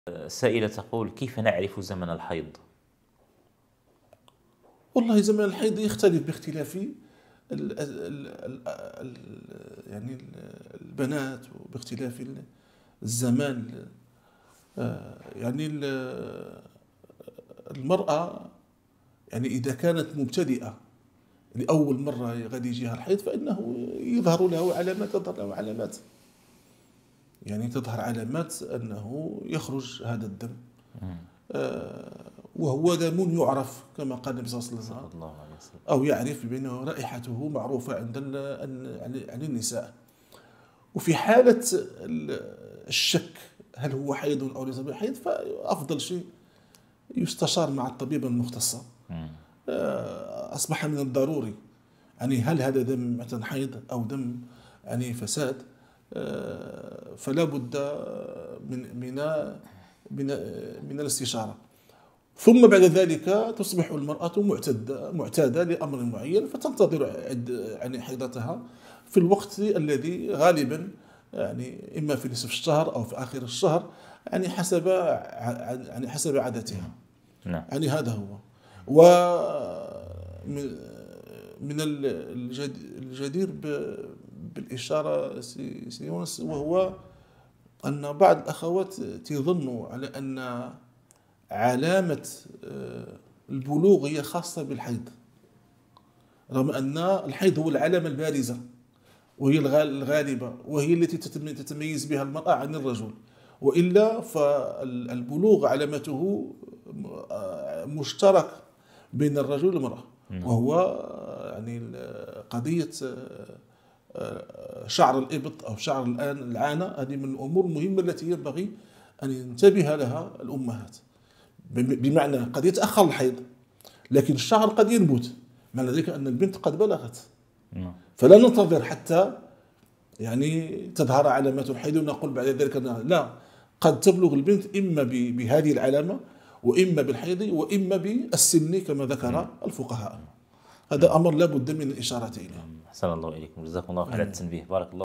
سائلة تقول: كيف نعرف زمن الحيض؟ والله زمن الحيض يختلف باختلاف ال ال ال يعني البنات، وباختلاف الزمان. يعني المرأة يعني إذا كانت مبتدئة لأول مرة غادي يجيها الحيض، فإنه تظهر له علامات، يعني تظهر علامات أنه يخرج هذا الدم، وهو دم يعرف كما قال النبي صلى الله عليه وسلم، أو يعرف بأنه رائحته معروفة عن النساء. وفي حالة الشك هل هو حيض أو ليس بحيض، فأفضل شيء يستشار مع الطبيب المختصة. أصبح من الضروري يعني هل هذا دم مثلا حيض أو دم يعني فساد، فلا بد من الاستشارة. ثم بعد ذلك تصبح المرأة معتادة لأمر معين، فتنتظر يعني حيضتها في الوقت الذي غالبا يعني إما في نصف الشهر أو في آخر الشهر، يعني حسب عادتها. نعم. يعني هذا هو. من الجدير بالإشارة سي يونس، وهو أن بعض الأخوات تظن على أن علامة البلوغ هي خاصة بالحيض، رغم أن الحيض هو العلامة البارزة وهي الغالبة، وهي التي تتميز بها المرأة عن الرجل. وإلا فالبلوغ علامته مشترك بين الرجل والمرأة، وهو يعني قضية شعر الإبط أو شعر العانة. هذه من الأمور المهمة التي ينبغي أن ينتبه لها الأمهات. بمعنى قد يتأخر الحيض لكن الشعر قد ينبت، معنى ذلك أن البنت قد بلغت، فلا ننتظر حتى يعني تظهر علامات الحيض ونقول بعد ذلك لا، قد تبلغ البنت إما بهذه العلامة، وإما بالحيض، وإما بالسن كما ذكر الفقهاء. هذا أمر لا بد من الإشارة إليه. أحسن الله إليكم، جزاكم الله خير على التنبيه، بارك الله.